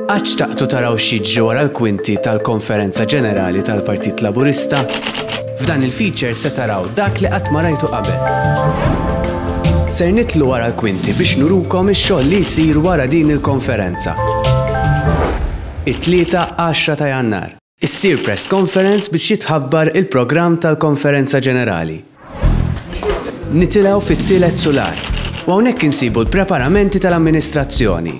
Għax taqtu taraw xiġġi wara l-kwinti tal-Konferenza Ġenerali tal-Partit Laburista? F'dan il-feature se taraw dak li qatt ma rajtu qabel. Ser nitlu wara l-kwinti biex nurukom ix-xogħol li jsir wara din il-konferenza. It-3 10 ta' Jannar. Issir press conference biex jitħabbar il-programm tal-Konferenza Ġenerali. Nitilgħu fit-tielet sular. U hawnhekk insibu l-preparamenti tal-amministrazzjoni.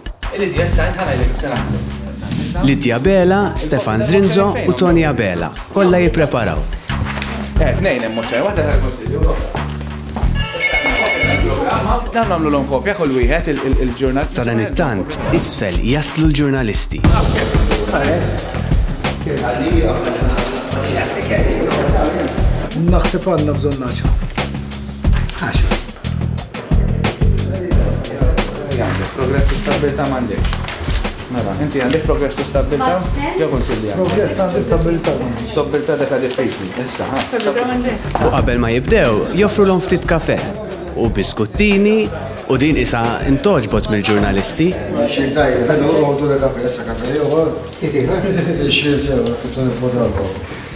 Lidja Bela, Stefan Zrinzo u Tony Abela. Kollha jippreparaw. Tnejn hemm mhux waħda tal-Konsilju. Dan nagħmluhom kopja kull wieħed il-ġurnal. Sa dan it-tant isfel jaslu l-ġurnalisti. Naħseb għandna bżonn naġa. Progress u stabilità m'għandek. Mela, inti għandek progress u stabilità? Jew konsilja. Progress għandi stabilità. Stabilità dak għadek fejtli. Issa, U qabel ma jibdew, joffrulhom ftit kafè u biskuttini u din isa intoġbot mill-ġurnalisti. Xintaj, għadu għodu l-kafè, issa kafè, uħor. Ix-xil sewa, s-sibtan il-fodarko.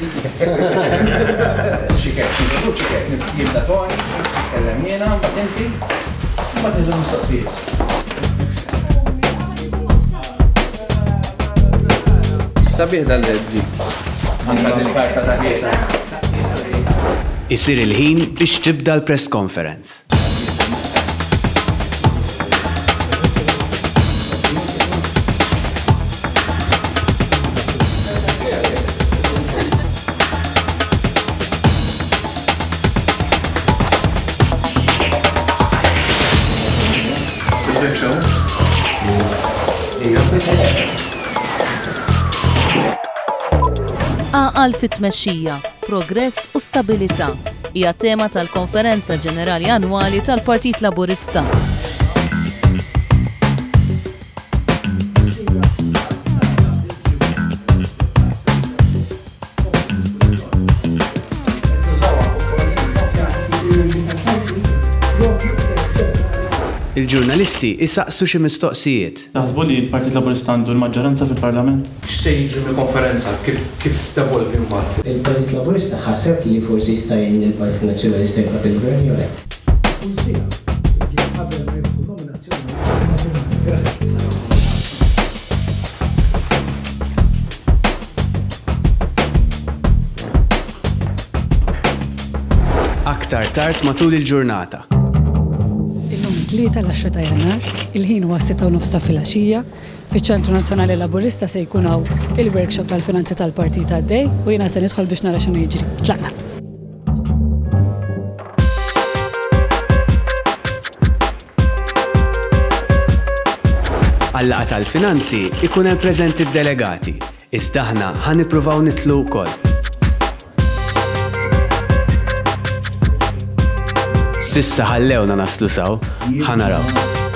ċikek, jibda Tony, kellem jena, bat inti, bat inti mistaqsijiet. Sabiħ dal-ledġi. Anka dil-karta ta' kiesa. Isir il-ħin biex tibda l-press conference. Għal fit-tmexxija, progress u stabilità hija tema tal-Konferenza Ġenerali Annwali tal-Partit Laburista. Il-ġurnalisti isaqsu xi mistoqsijiet. Taħsbu li l-Partit Laburista għandu l-maġġoranza fil-Parlament? X'se jiġri mill-konferenza? Kif tevolvi mbagħad? Il-Partit Laburista ħaseb li forsi jista' jgħin il-Partit Nazzjonalista jibqa' fil-Gvern jew le. Aktar tard matul il-ġurnata. Tlieta l-10 ta' Jannar, il-ħin huwa 6:30 ta' filgħaxija, fiċ-Ċentru Nazzjonali Laburista se jkun hawn il-workshop tal-finanzi tal-partit għaddej u jiena se nidħol biex nara x'inhu jiġri. Tlaqna. Għall-laqgħa tal-finanzi ikun hemm preżenti d-delegati. Iżda aħna ħanippruvaw nitlu wkoll. Sissa ħallewna naslu saw, ħanaraw.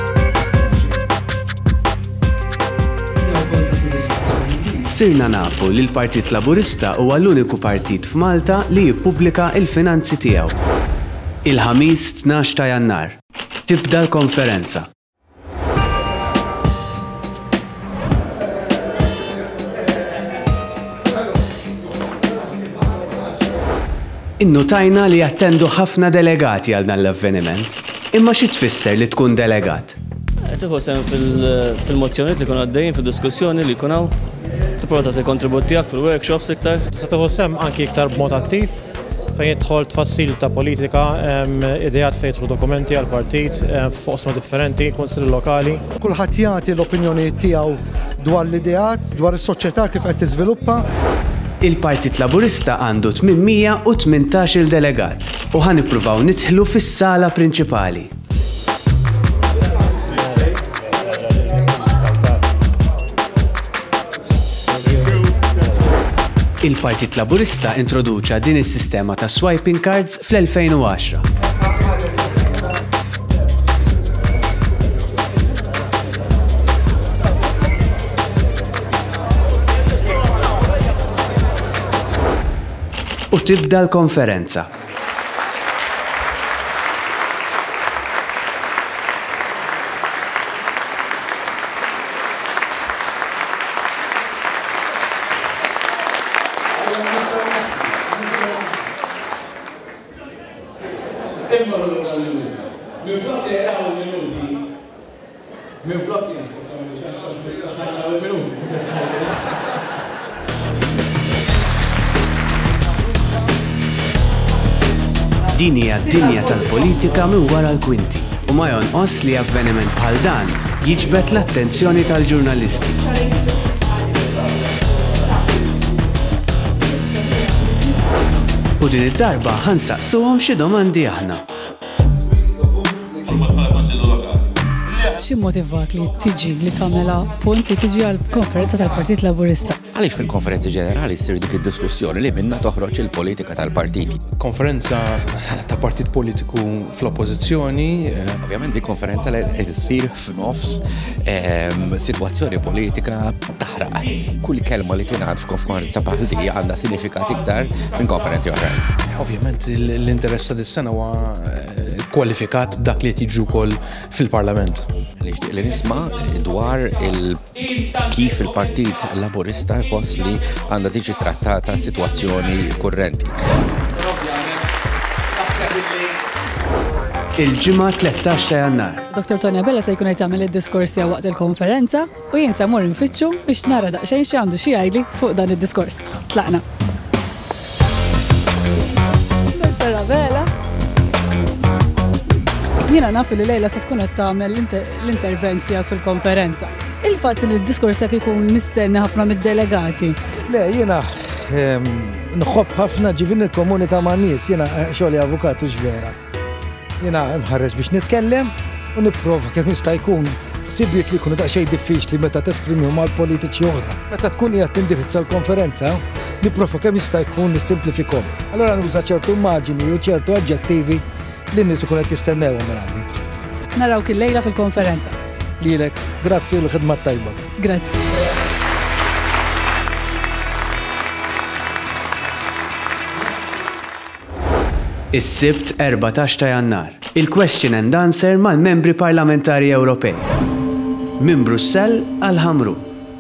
Sirna nafu li l-Partit Laburista huwa l-uniku partit f'Malta li jippubblika il-finanzi tiegħu. Il-ħamis 12 ta' Jannar. Tibda l-konferenza. Innotajna li jattendu ħafna delegati għal dan l-avveniment. Imma xi tfisser li tkun delegat? Tieħu sehem fil-mozzjonijiet li jkunu għaddejjin, fid-diskussjoni li jkun hawn. Tipprova tagħti kontribut tiegħek fil-workshops iktar. Tista' tieħu sehem anki iktar b'mod attiv fejn jidħol tfassil ta' politika, ideat fejn jidħlu dokumenti għall-partit f'oqsma differenti, kunsilli lokali. Kulħadd jagħti l-opinjoni tiegħu dwar l-ideat, dwar is-soċjetà kif qed tiżviluppa. Il-Partit Laburista għandu 818 delegat u ħanippruvaw nidħlu fis-sala prinċipali. Il-Partit Laburista introduċa din is-sistema ta' swiping cards fl-2010. U tibda l-konferenza. Din hija d-dinja tal-politika minn wara l-kwinti u ma jonqos li avveniment bħal dan jiġbed l-attenzjoni tal-ġurnalisti. U din id-darba ħansaqsuhom xi domandi aħna. Xi motivak li tiġi li tagħmilha punt li tiġi għall-konferenza tal-Partit Laburista? Għaliex fil-konferenzi ġenerali ssir dik id-diskussjoni li minnha toħroġ il-politika tal-partiti. Konferenza ta' partit politiku fl-oppożizzjoni. Ovvjament il-konferenza li qed issir f'nofs sitwazzjoni politika taħraq. Kull kelma li tingħad f'konferenza bħal di għandha sinifikat iktar minn konferenzi oħrajn. Ovvjament l-interess dis-sena huwa kwalifikat b'dak li qed jiġu wkoll fil-Parlament. Nixtieq li nisma' dwar kif il-Partit Laburista jħoss li għandha tiġi trattata s-sitwazzjoni kurrenti. Il-ġimgħa 13 ta' Jannar. Dr. Tonja Bella se jkun qed jagħmel id-diskors tiegħu waqt il-konferenza u jien se mmur infittxu biex nara daqsxejn xi għandu xi jgħidli fuq dan id-diskors. Tlaqna. Dr. Bella. Jiena naf li lejla se tkun qed tagħmel l-intervent tiegħek fil-konferenza. Il-fatt li d-diskors tiegħek ikun mistenni ħafna mid-delegati. Le, jiena nħobb ħafna ġivin nikkomunika ma' nies, jiena xogħli avukat u vera. Jiena mħarreġ biex nitkellem u nipprova kemm jista' jkun ħsibiet li jkunu daqsxejn diffiċli meta tesprimi mal-politiċi oħra. Meta tkun qiegħed tindirizza l-konferenza, nipprova kemm jista' jkun nissimplifikhom. Allura nuża ċertu immaġini u ċertu aġġettivi li n-nies ikun qed jistennewhom minn għandi. Narawk il-lejla fil-konferenza. Lilek, grazzi u l-ħidma tajba. Grazzi. Is-Sibt 14 ta' Jannar. Il-question and answer mal-membri parlamentari Ewropej. Minn Brussell għal Ħamru.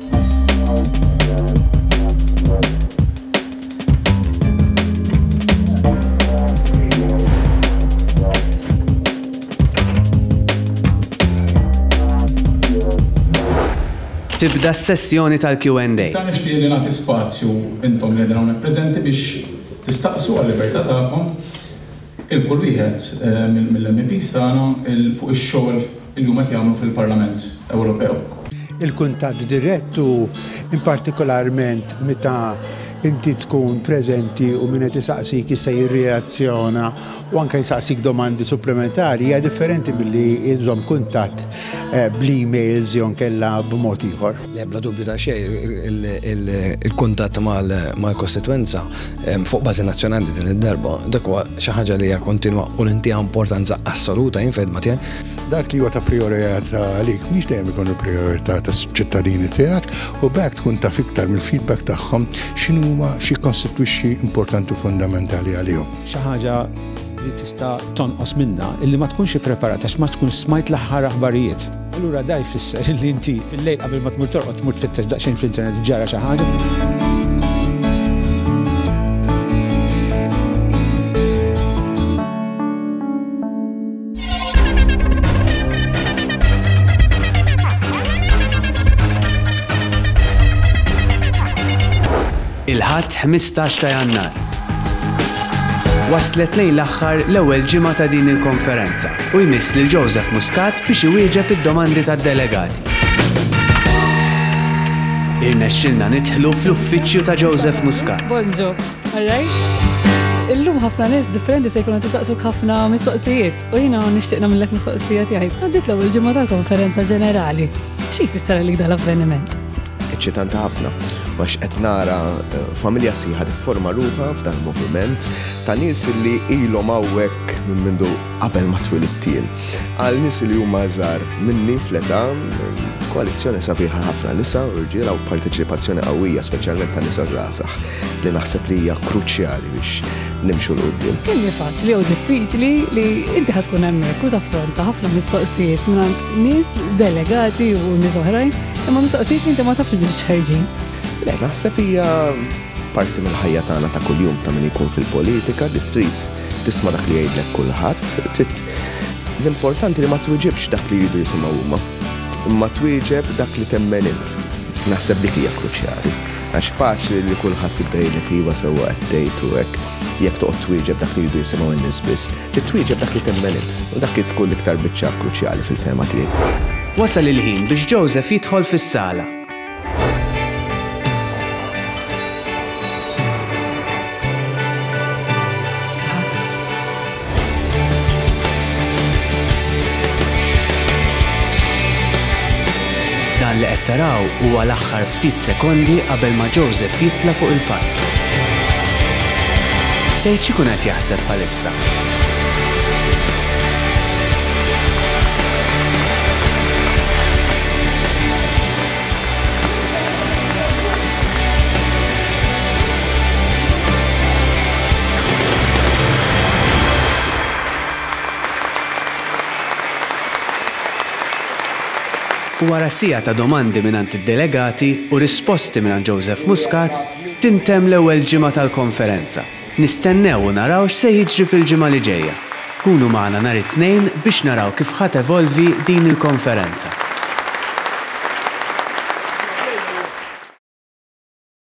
Tibda s-sessjoni tal-Q&A. Ta' nixtieq li nagħti spazju intom li qegħdin hawnhekk preżenti biex tistaqsu għall-libertà tagħkom il-kull wieħed mill-MPs tagħna fuq ix-xogħol li huma jagħmlu fil-Parlament Ewropew. Il-kuntatt direttu in partikolarment meta inti tkun preżenti u min qed isaqsik issa jirreazzjona u anke jsaqsik domandi supplementari hija differenti milli jżomm kuntatt bl-emails jew nkella b'mod ieħor. Bla dubju ta' xejn il-kuntatt mal-kostitwenza fuq bażi nazzjonali din id-darba dak huwa xi ħaġa li hija kontinwa u li intiha importanza assoluta jinfedma tiegħek. Dak li huwa ta' priorità għalik mhix dejjem ikun il-priorità tas-ċittadini tiegħek u bekk tkun taf iktar mill-feedback tagħhom x'inhuma xi konstitwixxi importanti u fundamentali għalihom. Xi ħaġa li tista' tonqos minnha illi ma tkunx ippreparat għax ma tkun smajt l-aħħar aħbarijiet. Allura da jfisser li inti bil-lejl qabel ma tmur torqod tmur tfittex daqsxejn fl-internet ġara xi ħaġa. Il-ħadd 15 ta' Jannar. Waslet lejn l-aħħar l-ewwel ġimgħa ta' din il-konferenza u jmiss lil Joseph Muscat biex iwieġeb id-domandi tad-delegati. Irnexxilna nidħlu fl-uffiċċju ta' Joseph Muscat. Bonġo, alright? Illum ħafna nies differenti se jkunu tisaqsuk ħafna mistoqsijiet u jiena nixtieq nagħmellek mistoqsija tiegħi. Għaddit l-ewwel ġimgħa tal-konferenza ġenerali. X'i jfisser għalik dan l-avveniment? Eċċitanti ħafna, għax qed nara familja sieħa tifforma ruħha f'dan il-moviment ta' nies li ilhom hawnhekk minn mindu qabel ma twilidtien. Għal nies li huma żgħar minni fl-età, koalizzjoni sabiħa ħafna nisa u rġiela u parteċipazzjoni qawwija speċjalment ta' nisa żgħażagħ li naħseb li hija kruċjali biex nimxu l qudiem. Kemm faċli u diffiċli li inti ħad tkun hemmhekk u taffronta ħafna mistoqsijiet mingħand nies delegati u nies oħrajn, imma mistoqsijiet inti ma tafx biex ħarġin. Le, naħseb hija parti mill-ħajja tagħna ta' kuljum ta' min ikun fil-politika li trid tisma' dak li jgħidlek kulħadd, l-importanti li ma twieġibx dak li jridu jisimgħu huma, imma twieġeb dak li temmen int. Naħseb dik hija kruċjali. Għax faċli li kulħadd jibda jgħidlek iva sewwa qed tgħid u hekk jekk toqgħod twieġeb dak li jridu jisimgħu in-nies biss, li twieġeb dak li temmenit u dak li tkun l-iktar biċċa kruċjali fil-fehma tiegħek. Wasal il-ħin biex Joseph jidħol fis-sala. Dan li qed taraw huwa l-aħħar ftit sekondi qabel ma Joseph jitla fuq il-park. Tgħid x'ikun qed jaħseb bħalissa. U wara sija ta' domandi minant id-delegati u risposti minant Joseph Muscat, tintem l-ewwel ġimgħa tal-konferenza. Nistennew u naraw x'se jiġri fil-ġimgħa li ġejja. Kunu magħna nhar it-tnejn biex naraw kif ħadd evolvi din il-konferenza.